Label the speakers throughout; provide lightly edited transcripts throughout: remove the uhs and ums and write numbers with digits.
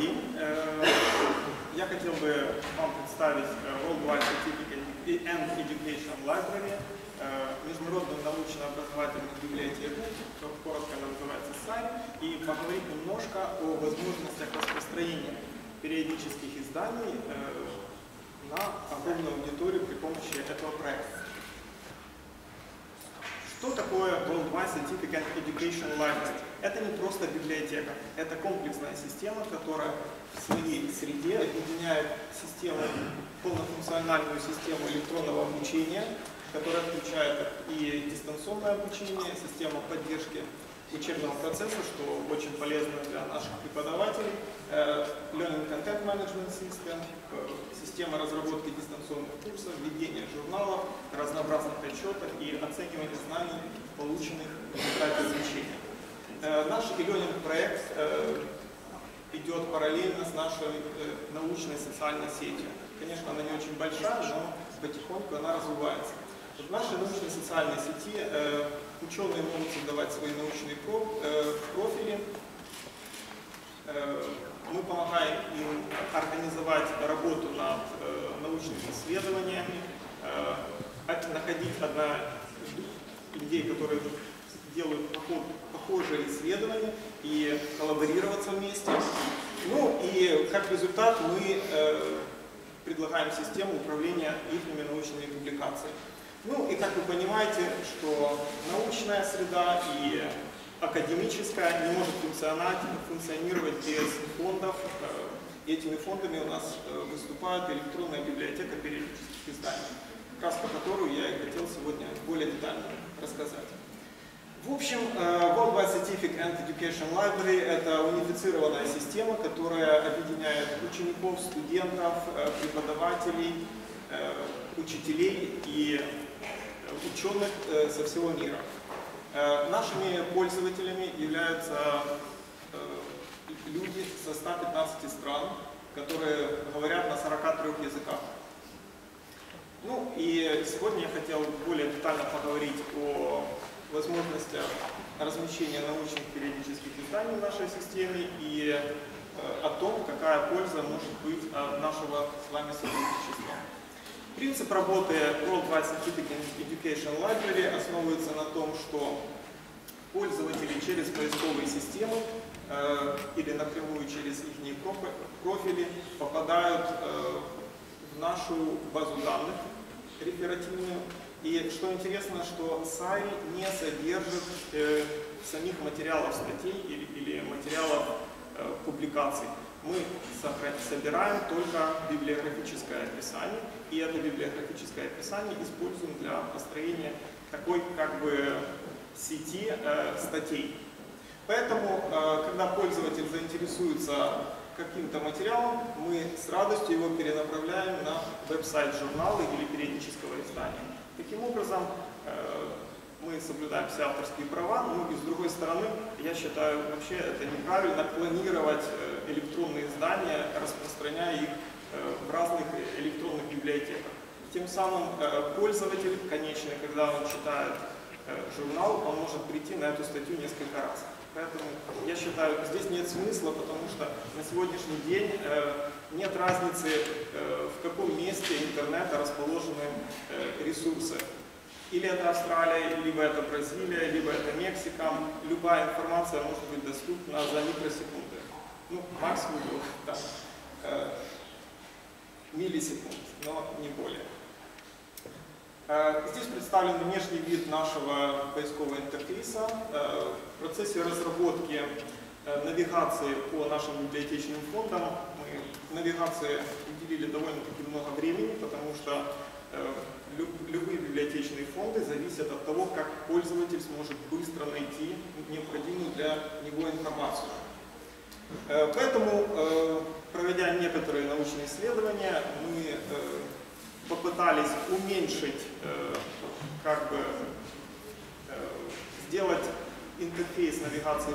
Speaker 1: день. Я хотел бы вам представить Worldwide Certificate and Education Library, международную научно-образовательную библиотеку, коротко она называется SAI, и поговорить немножко о возможностях распространения периодических изданий на огромную аудиторию при помощи этого проекта. Что такое Worldwide Certificate and Education Library? Это не просто библиотека, это комплексная система, которая в своей среде объединяет систему, полнофункциональную систему электронного обучения, которая включает и дистанционное обучение, систему поддержки учебного процесса, что очень полезно для наших преподавателей, Learning Content Management System, система разработки дистанционных курсов, ведение журналов, разнообразных отчетов и оценивание знаний, полученных в результате изучения. Наш e-learning проект идет параллельно с нашей научной социальной сетью. Конечно, она не очень большая, но потихоньку она развивается. В нашей научной социальной сети ученые могут создавать свои научные профили. Мы помогаем им организовать работу над научными исследованиями, находить людей, которые делают похожие исследования, и коллаборироваться вместе. Ну и как результат мы предлагаем систему управления их научными публикациями. Ну и как вы понимаете, что научная среда и академическая не может функционировать без фондов. Этими фондами у нас выступает электронная библиотека периодических изданий, как раз про которую я и хотел сегодня более детально рассказать. В общем, Worldwide Certificate and Education Library — это унифицированная система, которая объединяет учеников, студентов, преподавателей, учителей и ученых со всего мира. Нашими пользователями являются люди со 115 стран, которые говорят на 43 языках. Ну и сегодня я хотел более детально поговорить о возможностях размещения научных периодических изданий в нашей системе и о том, какая польза может быть от нашего с вами сотрудничества. Принцип работы Worldwide Certificate and Education Library основывается на том, что пользователи через поисковые системы или напрямую через их профили попадают в нашу базу данных реферативную. И что интересно, что SAI не содержит самих материалов статей или материалов публикаций. Мы собираем только библиографическое описание, и это библиографическое описание используем для построения такой как бы сети статей. Поэтому, когда пользователь заинтересуется каким-то материалом, мы с радостью его перенаправляем на веб-сайт журнала или периодического издания. Таким образом, мы соблюдаем все авторские права, но и с другой стороны, я считаю, вообще это неправильно клонировать электронные издания, распространяя их в разных электронных библиотеках. Тем самым пользователь, конечный, когда он читает журнал, он может прийти на эту статью несколько раз. Поэтому я считаю, здесь нет смысла, потому что на сегодняшний день нет разницы, в каком месте интернета расположены ресурсы. Или это Австралия, либо это Бразилия, либо это Мексика. Любая информация может быть доступна за микросекунды. Ну, максимум да, миллисекунд, но не более. Здесь представлен внешний вид нашего поискового интерфейса. В процессе разработки навигации по нашим библиотечным фондам мы в навигации уделили довольно-таки много времени, потому что любые библиотечные фонды зависят от того, как пользователь сможет быстро найти необходимую для него информацию. Поэтому, проведя некоторые научные исследования, мы попытались уменьшить, как бы, сделать интерфейс навигации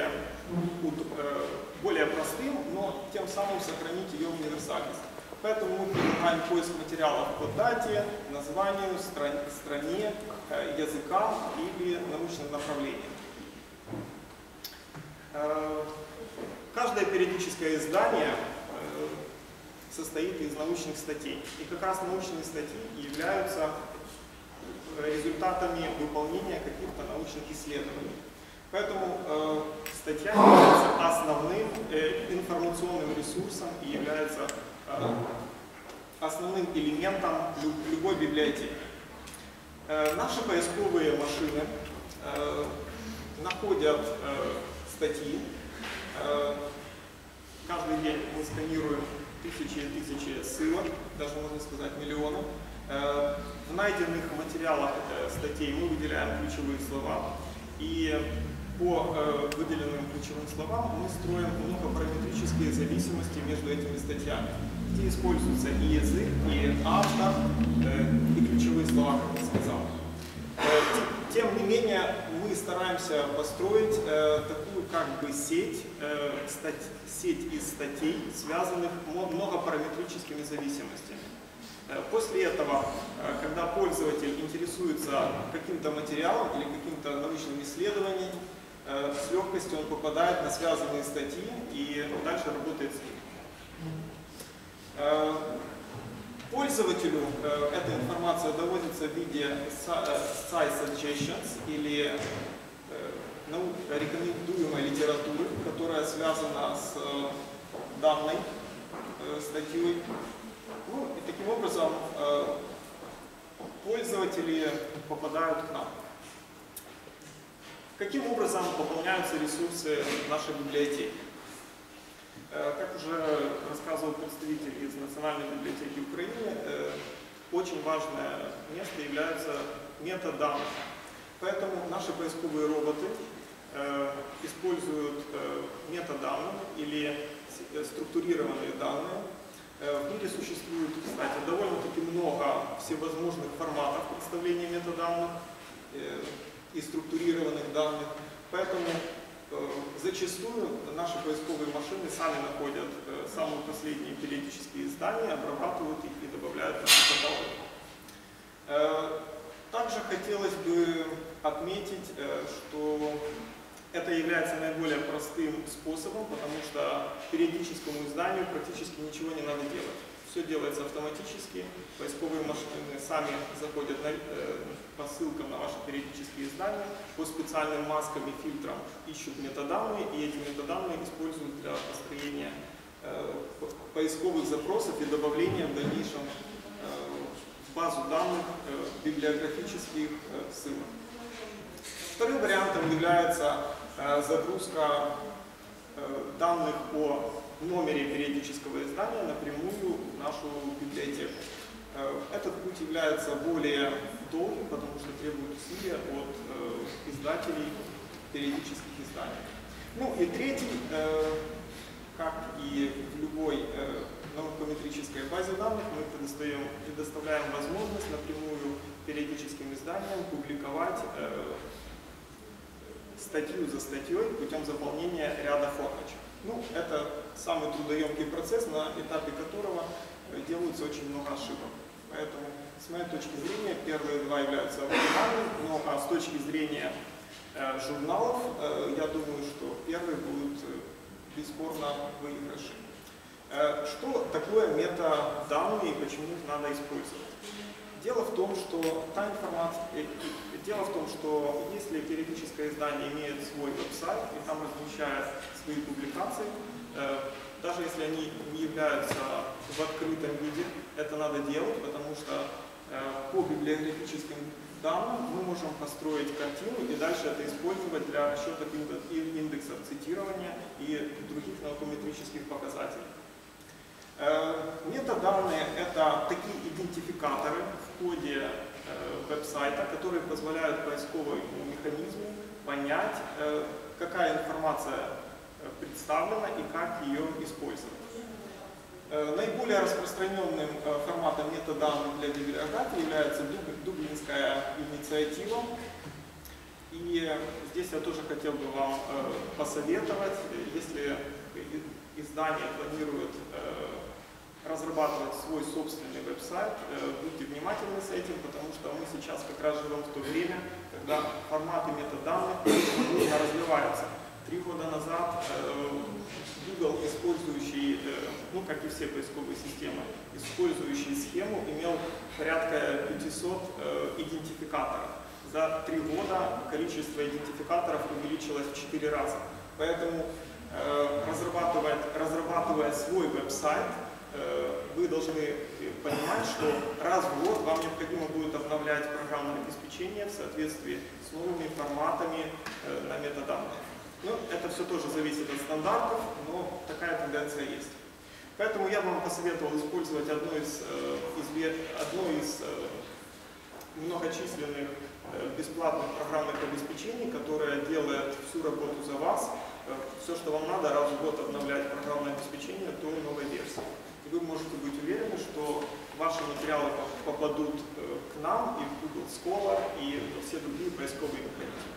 Speaker 1: более простым, но тем самым сохранить ее универсальность. Поэтому мы предлагаем поиск материалов по дате, названию, стране, языкам или научным направлениям. каждое периодическое издание состоит из научных статей. И как раз научные статьи являются результатами выполнения каких-то научных исследований. Поэтому статья является основным информационным ресурсом и является основным элементом любой библиотеки. Наши поисковые машины находят статьи. Каждый день мы сканируем тысячи и тысячи ссылок, даже можно сказать миллионы. В найденных материалах статей мы выделяем ключевые слова. И по выделенным ключевым словам мы строим многопараметрические зависимости между этими статьями, где используется и язык, и автор, и ключевые слова, как я сказал. Тем не менее, мы стараемся построить такую как бы сеть из статей, связанных многопараметрическими зависимостями. После этого, когда пользователь интересуется каким-то материалом или каким-то научным исследованием, с легкостью он попадает на связанные статьи и дальше работает с ними. Пользователю эта информация доводится в виде site suggestions или рекомендуемой литературы, которая связана с данной статьей. Ну, и таким образом пользователи попадают к нам. Каким образом пополняются ресурсы нашей библиотеки? Как уже рассказывал представитель из Национальной библиотеки Украины, очень важное место является метаданные. Поэтому наши поисковые роботы используют метаданные или структурированные данные. В мире существует, кстати, довольно-таки много всевозможных форматов представления метаданных и структурированных данных. Поэтому зачастую наши поисковые машины сами находят самые последние периодические издания, обрабатывают их и добавляют в нашу каталог. Также хотелось бы отметить, что это является наиболее простым способом, потому что периодическому изданию практически ничего не надо делать. Все делается автоматически, поисковые машины сами заходят по ссылкам на ваши периодические издания, по специальным маскам и фильтрам ищут метаданные, и эти метаданные используют для построения поисковых запросов и добавления в дальнейшем в базу данных библиографических ссылок. Вторым вариантом является загрузка данных о номере периодического издания напрямую в нашу библиотеку. Этот путь является более долгим, потому что требует усилия от издателей периодических изданий. Ну и третий, как и в любой наукометрической базе данных, мы предоставляем возможность напрямую периодическим изданиям публиковать статью за статьей путем заполнения ряда формочек. Ну, это самый трудоемкий процесс, на этапе которого делается очень много ошибок. Поэтому, с моей точки зрения, первые два являются оптимальными, но с точки зрения журналов, я думаю, что первые будут бесспорно выигрыши. Что такое метаданные и почему их надо использовать? Дело в том, что если периодическое издание имеет свой веб-сайт и там размещает свои публикации, даже если они не являются в открытом виде, это надо делать, потому что по библиографическим данным мы можем построить картину и дальше это использовать для расчета индексов цитирования и других наукометрических показателей. Метаданные — это такие идентификаторы в коде веб-сайта, которые позволяют поисковому механизму понять, какая информация представлена и как ее использовать. Наиболее распространенным форматом метаданных для библиографии является Дублинская инициатива. И здесь я тоже хотел бы вам посоветовать, если издание планирует разрабатывать свой собственный веб-сайт, будьте внимательны с этим, потому что мы сейчас как раз живем в то время, когда форматы метаданных нужно развиваются. 3 года назад Google ну как и все поисковые системы, использующие схему, имел порядка 500 идентификаторов. За 3 года количество идентификаторов увеличилось в 4 раза. Поэтому, разрабатывая свой веб-сайт, вы должны понимать, что раз в год вам необходимо будет обновлять программное обеспечение в соответствии с новыми форматами на метаданных. Ну, это все тоже зависит от стандартов, но такая тенденция есть. Поэтому я бы вам посоветовал использовать одно из многочисленных бесплатных программных обеспечений, которое делает всю работу за вас. Все, что вам надо, раз в год обновлять программное обеспечение до новой версии. И вы можете быть уверены, что ваши материалы попадут к нам и в Google Scholar, и во все другие поисковые механизмы.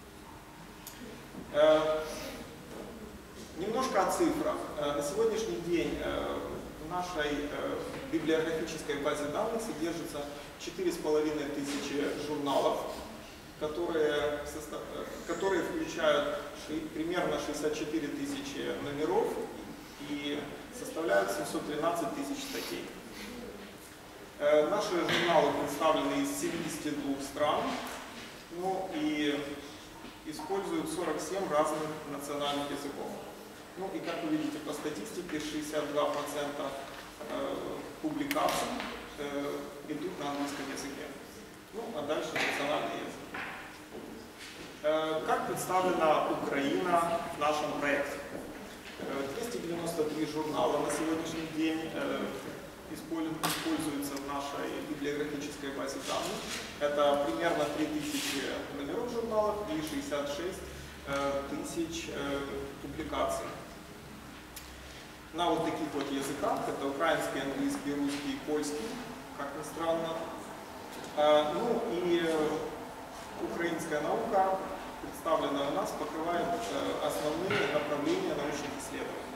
Speaker 1: Немножко о цифрах. На сегодняшний день в нашей библиографической базе данных содержится 4500 журналов, которые включают примерно 64 тысячи номеров и составляют 713 тысяч статей. Наши журналы представлены из 72 стран, ну и используют 47 разных национальных языков. Ну и как вы видите по статистике, 62% публикаций идут на английском языке. Ну а дальше национальный язык. Как представлена Украина в нашем проекте? 293 журнала на сегодняшний день используются в нашей библиографической базе данных. Это примерно 3000 номеров журналов и 66 тысяч публикаций. На вот таких вот языках, это украинский, английский, русский и польский, как ни странно. Ну и украинская наука, представленная у нас, покрывает основные направления научных исследований.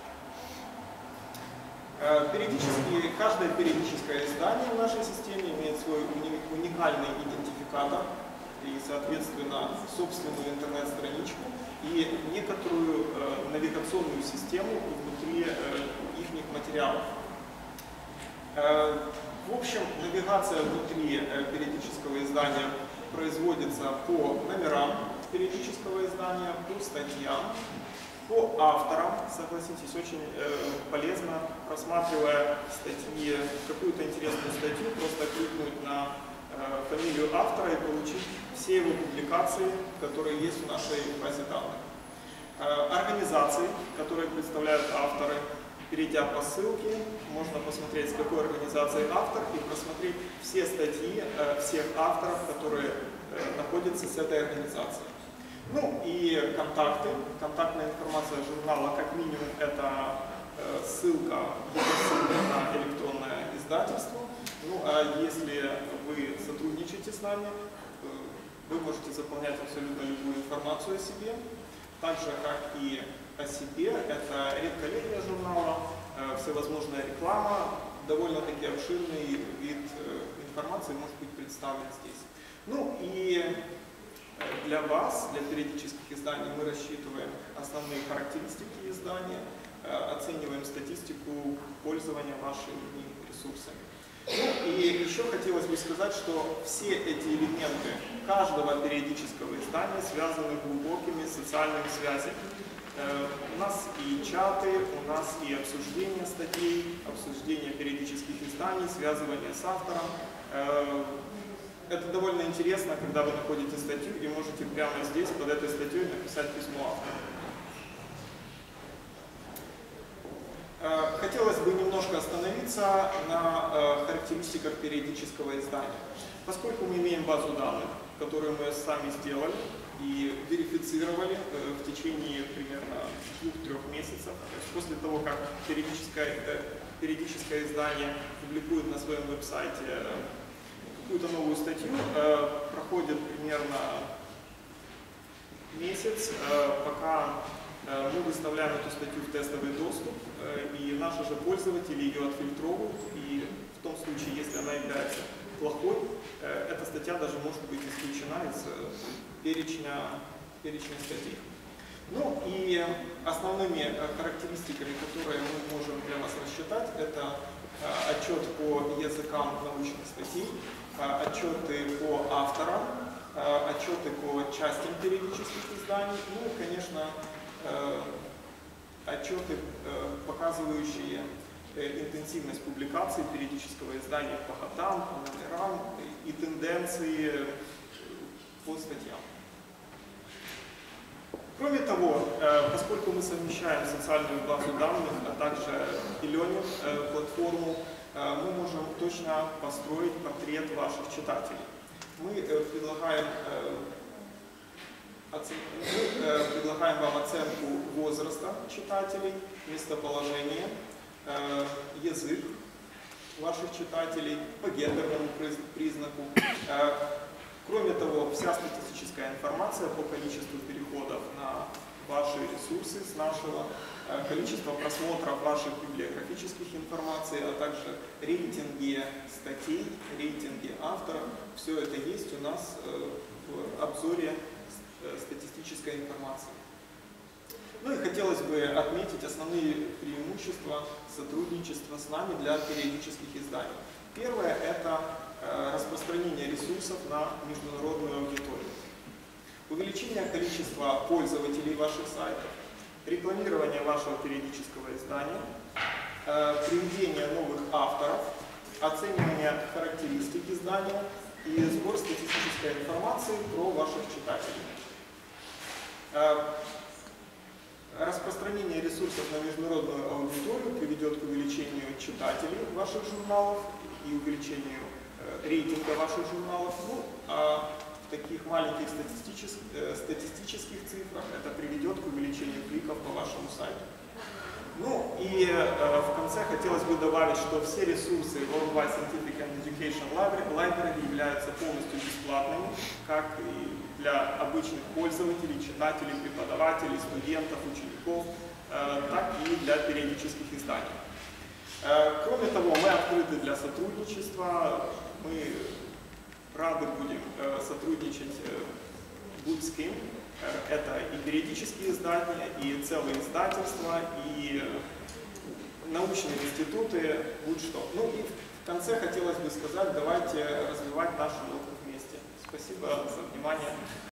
Speaker 1: Каждое периодическое издание в нашей системе имеет свой уникальный идентификатор и, соответственно, собственную интернет-страничку и некоторую навигационную систему внутри их материалов. В общем, навигация внутри периодического издания производится по номерам периодического издания, по статьям, по авторам. Согласитесь, очень полезно, просматривая статьи, какую-то интересную статью, просто кликнуть на фамилию автора и получить все его публикации, которые есть в нашей базе данных. Организации, которые представляют авторы, перейдя по ссылке, можно посмотреть, с какой организацией автор, и просмотреть все статьи всех авторов, которые находятся с этой организацией. Ну и контакты. Контактная информация журнала, как минимум, это ссылка на электронное издательство. Ну а если вы сотрудничаете с нами, вы можете заполнять абсолютно любую информацию о себе. Так же, как и о себе, это редколлегия журнала, всевозможная реклама, довольно-таки обширный вид информации может быть представлен здесь. Ну и для вас, для периодических изданий, мы рассчитываем основные характеристики издания, оцениваем статистику пользования вашими ресурсами. Ну и еще хотелось бы сказать, что все эти элементы каждого периодического издания связаны глубокими социальными связями. У нас и чаты, у нас и обсуждение статей, обсуждение периодических изданий, связывание с автором. Это довольно интересно, когда вы находите статью и можете прямо здесь, под этой статьей, написать письмо автору. Хотелось бы немножко остановиться на характеристиках периодического издания. Поскольку мы имеем базу данных, которую мы сами сделали и верифицировали в течение примерно 2-3 месяцев, после того, как периодическое издание публикует на своем веб-сайте какую-то новую статью, проходит примерно месяц, пока мы выставляем эту статью в тестовый доступ, и наши же пользователи ее отфильтровывают, и в том случае, если она является плохой, эта статья даже может быть исключена из перечня статей. Ну и основными характеристиками, которые мы можем для вас рассчитать, это отчет по языкам научных статей, отчеты по авторам, отчеты по частям периодических изданий, ну и, конечно, отчеты, показывающие интенсивность публикаций периодического издания по годам, по номерам и тенденции по статьям. Кроме того, поскольку мы совмещаем социальную базу данных, а также e-learning платформу, мы можем точно построить портрет ваших читателей. Мы предлагаем вам оценку возраста читателей, местоположения, язык ваших читателей по гендерному признаку. Кроме того, вся статистическая информация по количеству переходов на ваши ресурсы с нашего, количество просмотров ваших библиографических информаций, а также рейтинги статей, рейтинги авторов. Все это есть у нас в обзоре статистической информации. Ну и хотелось бы отметить основные преимущества сотрудничества с нами для периодических изданий. Первое – это распространение ресурсов на международную аудиторию, увеличение количества пользователей ваших сайтов, рекламирование вашего периодического издания, приведение новых авторов, оценивание характеристик издания и сбор статистической информации про ваших читателей. Распространение ресурсов на международную аудиторию приведет к увеличению читателей ваших журналов и увеличению рейтинга ваших журналов. Ну, а в таких маленьких статистических цифрах это приведет к увеличению кликов по вашему сайту. Ну и в конце хотелось бы добавить, что все ресурсы Worldwide Scientific and Education Library являются полностью бесплатными, как и для обычных пользователей, читателей, преподавателей, студентов, учеников, так и для периодических изданий. Кроме того, мы открыты для сотрудничества, мы рады будем сотрудничать будь с кем. Это и периодические издания, и целые издательства, и научные институты, будь что. Ну и в конце хотелось бы сказать, давайте развивать нашу науку вместе. Спасибо за внимание.